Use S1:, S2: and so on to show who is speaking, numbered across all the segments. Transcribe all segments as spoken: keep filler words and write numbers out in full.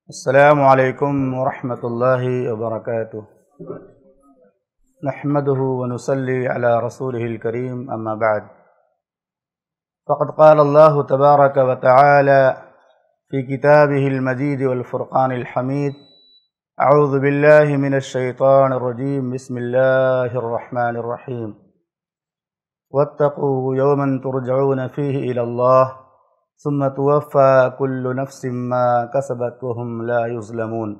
S1: السلام علیکم ورحمۃ اللہ وبرکاتہ نحمده ونصلی علی رسوله الکریم اما بعد فقد قال اللہ تبارک وتعالی فی کتابه المجید والفرقان الحمید اعوذ باللہ من الشیطان الرجیم بسم اللہ الرحمن الرحیم واتقوا یوما ترجعون فیہ الی اللہ ثم توفى كل نفس ما كسبت وهم لا يظلمون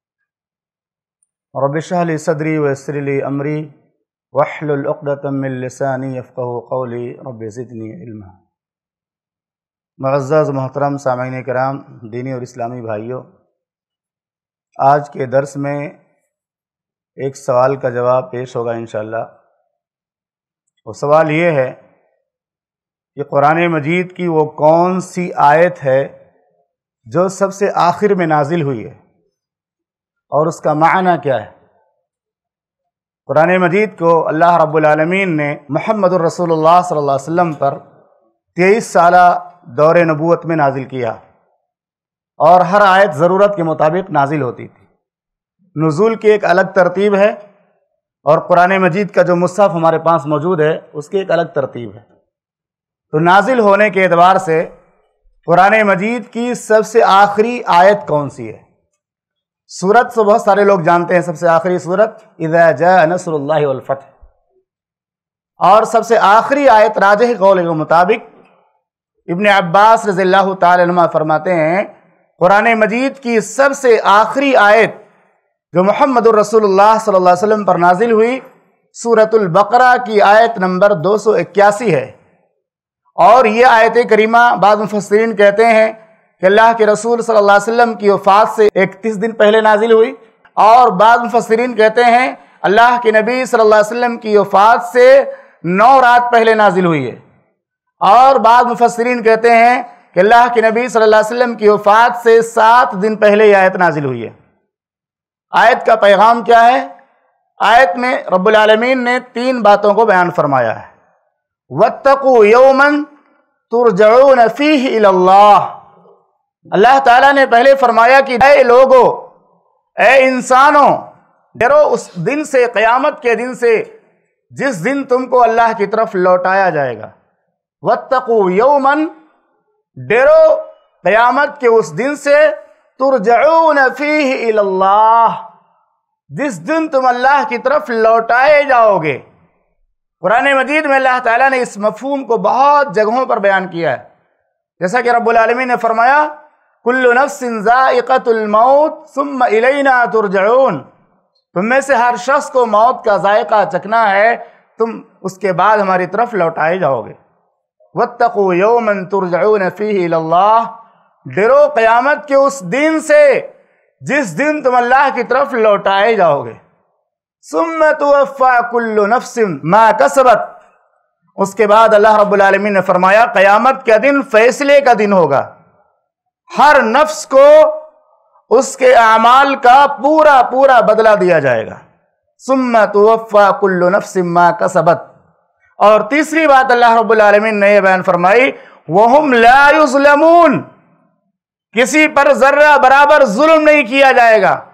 S1: رب اشرح لي صدري ويسر لي امري واحلل عقدة من لساني يفقهوا قولي رب زدني علما۔ معزز محترم سامعین کرام، دینی اور اسلامی بھائیوں، آج کے درس میں ایک سوال کا جواب پیش ہوگا انشاءاللہ۔ وہ سوال یہ ہے کہ قرآن مجید کی وہ کون سی آیت ہے جو سب سے آخر میں نازل ہوئی ہے اور اس کا معنی کیا ہے؟ قرآن مجید کو اللہ رب العالمین نے محمد الرسول اللہ صلی اللہ علیہ وسلم پر تیئیس سالہ دور نبوت میں نازل کیا اور ہر آیت ضرورت کے مطابق نازل ہوتی تھی۔ نزول کی ایک الگ ترتیب ہے اور قرآن مجید کا جو مصحف ہمارے پاس موجود ہے اس کی ایک الگ ترتیب ہے۔ تو نازل ہونے کے اعتبار سے قرآن مجید کی سب سے آخری آیت کون سی ہے؟ سورت سے بہت سارے لوگ جانتے ہیں، سب سے آخری سورت اذا جاء نصر اللہ والفتح، اور سب سے آخری آیت راجح قول کے مطابق ابن عباس رضی اللہ تعالی عنہ فرماتے ہیں قرآن مجید کی سب سے آخری آیت جو محمد الرسول اللہ صلی اللہ علیہ وسلم پر نازل ہوئی سورۃ البقرہ کی آیت نمبر دو سو اکیاسی ہے۔ اور یہ آیت کریمہ بعض مفسرین کہتے ہیں کہ اللہ کے رسول صلی اللہ علیہ وسلم کی وفات سے اکتیس دن پہلے نازل ہوئی، اور بعض مفسرین کہتے ہیں اللہ کے نبی صلی اللہ علیہ وسلم کی وفات سے نو رات پہلے نازل ہوئی ہے، اور بعض مفسرین کہتے ہیں کہ اللہ کے نبی صلی اللہ علیہ وسلم کی وفات سے سات دن پہلے یہ آیت نازل ہوئی ہے۔ آیت کا پیغام کیا ہے؟ آیت میں رب العالمین نے تین باتوں کو بیان فرمایا ہے۔ وَاتَّقُوا يَوْمًا تُرْجَعُونَ فِيهِ إِلَى اللَّهِ، اللہ تعالیٰ نے پہلے فرمایا کہ اے لوگو، اے انسانوں، ڈرو اس دن سے، قیامت کے دن سے جس دن تم کو اللہ کی طرف لوٹایا جائے گا۔ وَاتَّقُوا يَوْمًا، ڈرو قیامت کے اس دن سے، تُرْجَعُونَ فِيهِ إِلَى اللَّهِ، جس دن تم اللہ کی طرف لوٹائے جاؤ گے۔ قرآن مجید میں اللہ تعالیٰ نے اس مفہوم کو بہت جگہوں پر بیان کیا ہے، جیسا کہ رب العالمین نے فرمایا کل نفس ذائقۃ الموت ثم الینا ترجعون، تم میں سے ہر شخص کو موت کا ذائقہ چکھنا ہے، تم اس کے بعد ہماری طرف لوٹائے جاؤ گے۔ واتقوا یوما ترجعون فیہ الی اللہ، ڈرو قیامت کے اس دن سے جس دن تم اللہ کی طرف لوٹائے جاؤ گے۔ ثم توفى كل نفس ما كسبت، اس کے بعد اللہ رب العالمین نے فرمایا قیامت کا دن فیصلے کا دن ہوگا، ہر نفس کو اس کے اعمال کا پورا پورا بدلہ دیا جائے گا۔ ثم توفى كل نفس ما كسبت، اور تیسری بات اللہ رب العالمین نے یہ بیان فرمائی وهم لا يظلمون، کسی پر ذرہ برابر ظلم نہیں کیا جائے گا۔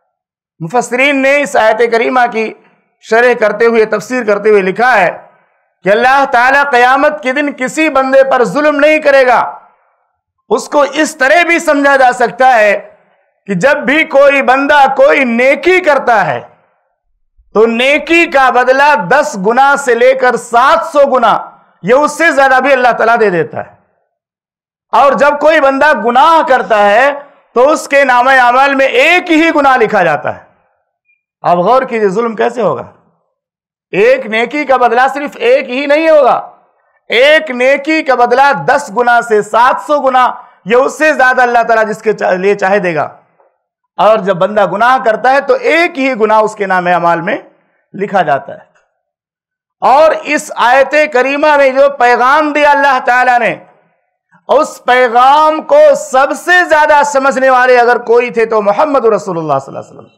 S1: مفسرین نے اس آیت کریمہ کی شرح کرتے ہوئے، تفسیر کرتے ہوئے لکھا ہے کہ اللہ تعالیٰ قیامت کے دن کسی بندے پر ظلم نہیں کرے گا۔ اس کو اس طرح بھی سمجھا جا سکتا ہے کہ جب بھی کوئی بندہ کوئی نیکی کرتا ہے تو نیکی کا بدلہ دس گنا سے لے کر سات سو گنا یہ اس سے زیادہ بھی اللہ تعالیٰ دے دیتا ہے، اور جب کوئی بندہ گناہ کرتا ہے تو اس کے نامہ اعمال میں ایک ہی گناہ لکھا جاتا ہے۔ اب غور کیجئے ظلم کیسے ہوگا؟ ایک نیکی کا بدلہ صرف ایک ہی نہیں ہوگا، ایک نیکی کا بدلہ دس گنا سے سات سو گنا یہ اس سے زیادہ اللہ تعالیٰ جس کے لیے چاہے دے گا، اور جب بندہ گناہ کرتا ہے تو ایک ہی گناہ اس کے نامہ اعمال میں لکھا جاتا ہے۔ اور اس آیت کریمہ میں جو پیغام دیا اللہ تعالیٰ نے، اس پیغام کو سب سے زیادہ سمجھنے والے اگر کوئی تھے تو محمد رسول اللہ صلی اللہ علیہ وسلم،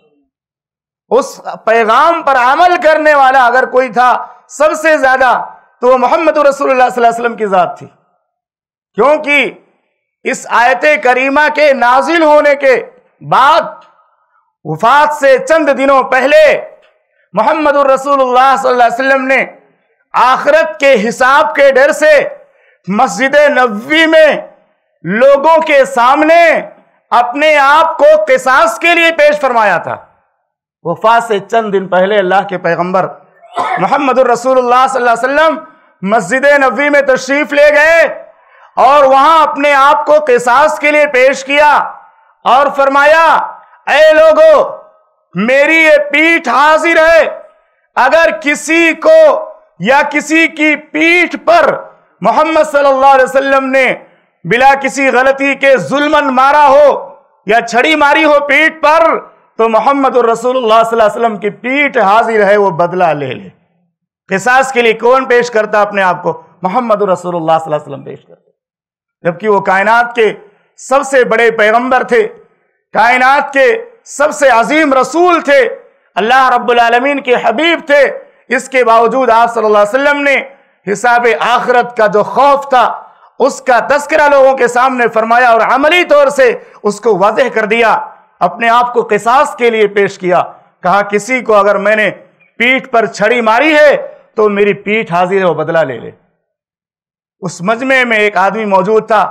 S1: اس پیغام پر عمل کرنے والا اگر کوئی تھا سب سے زیادہ تو وہ محمد رسول اللہ صلی اللہ علیہ وسلم کی ذات تھی، کیونکہ اس آیت کریمہ کے نازل ہونے کے بعد وفات سے چند دنوں پہلے محمد الرسول اللہ صلی اللہ علیہ وسلم نے آخرت کے حساب کے ڈر سے مسجد نبوی میں لوگوں کے سامنے اپنے آپ کو قصاص کے لیے پیش فرمایا تھا۔ وفات سے چند دن پہلے اللہ کے پیغمبر محمد الرسول اللہ صلی اللہ علیہ وسلم مسجد نبوی میں تشریف لے گئے اور وہاں اپنے آپ کو قصاص کے لیے پیش کیا اور فرمایا، اے لوگو، میری یہ پیٹھ حاضر ہے، اگر کسی کو یا کسی کی پیٹھ پر محمد صلی اللہ علیہ وسلم نے بلا کسی غلطی کے ظلمن مارا ہو یا چھڑی ماری ہو پیٹھ پر، تو محمد الرسول اللہ صلی اللہ علیہ وسلم کی پیٹھ حاضر ہے، وہ بدلہ لے لے۔ قصاص کے لیے کون پیش کرتا اپنے آپ کو؟ محمد الرسول اللہ صلی اللہ علیہ وسلم پیش کرتے، جبکہ وہ کائنات کے سب سے بڑے پیغمبر تھے، کائنات کے سب سے عظیم رسول تھے، اللہ رب العالمین کے حبیب تھے۔ اس کے باوجود آپ صلی اللہ علیہ وسلم نے حساب آخرت کا جو خوف تھا اس کا تذکرہ لوگوں کے سامنے فرمایا اور عملی طور سے اس کو واضح کر دیا، اپنے آپ کو قصاص کے لیے پیش کیا۔ کہا کسی کو اگر میں نے پیٹھ پر چھڑی ماری ہے تو میری پیٹھ حاضر ہے، وہ بدلہ لے لے۔ اس مجمع میں ایک آدمی موجود تھا،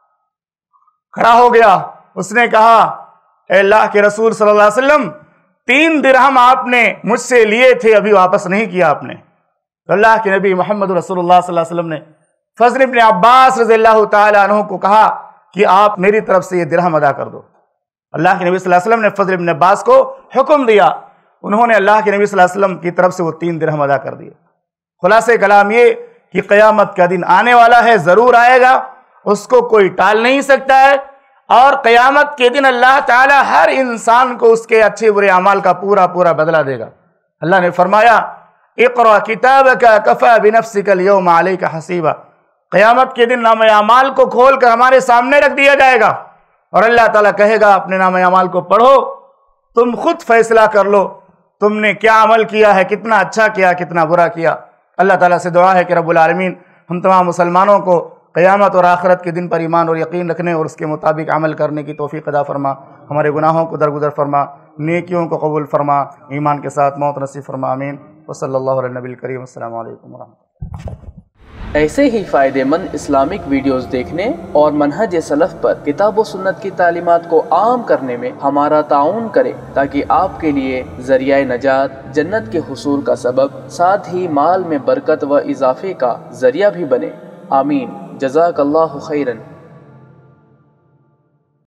S1: کھڑا ہو گیا، اس نے کہا، اے اللہ کے رسول صلی اللہ علیہ وسلم، تین درہم آپ نے مجھ سے لیے تھے، ابھی واپس نہیں کیا آپ نے۔ تو اللہ کے نبی محمد رسول اللہ صلی اللہ علیہ وسلم نے فضل ابن عباس رضی اللہ تعالی عنہ کو کہا کہ آپ میری طرف سے یہ درہم ادا کر دو۔ اللہ کے نبی صلی اللہ علیہ وسلم نے فضل ابن عباس کو حکم دیا، انہوں نے اللہ کے نبی صلی اللہ علیہ وسلم کی طرف سے وہ تین درہم ادا کر دیے۔ خلاصہ کلام یہ کہ قیامت کا دن آنے والا ہے، ضرور آئے گا، اس کو کوئی ٹال نہیں سکتا ہے، اور قیامت کے دن اللہ تعالی ہر انسان کو اس کے اچھے برے اعمال کا پورا پورا بدلہ دے گا۔ اللہ نے فرمایا، اقرأ کتابک کفی بنفسک اليوم علیک حسیبا، قیامت کے دن نام اعمال کو کھول کر ہمارے سامنے رکھ دیا جائے گا اور اللہ تعالیٰ کہے گا اپنے نام اعمال کو پڑھو، تم خود فیصلہ کر لو تم نے کیا عمل کیا ہے، کتنا اچھا کیا، کتنا برا کیا۔ اللہ تعالیٰ سے دعا ہے کہ رب العالمین ہم تمام مسلمانوں کو قیامت اور آخرت کے دن پر ایمان اور یقین رکھنے اور اس کے مطابق عمل کرنے کی توفیق عطا فرما، ہمارے گناہوں کو درگزر فرما، نیکیوں کو قبول فرما، ایمان کے ساتھ موت نصیب فرما، آمین۔ وصلی اللہ علی النبی الکریم، السلام علیکم ورحمۃ اللہ۔
S2: ایسے ہی فائدہ مند اسلامک ویڈیوز دیکھنے اور منہج سلف پر کتاب و سنت کی تعلیمات کو عام کرنے میں ہمارا تعاون کریں، تاکہ آپ کے لیے ذریعہ نجات، جنت کے حصول کا سبب، ساتھ ہی مال میں برکت و اضافے کا ذریعہ بھی بنے۔ آمین۔ جزاک اللہ خیرن۔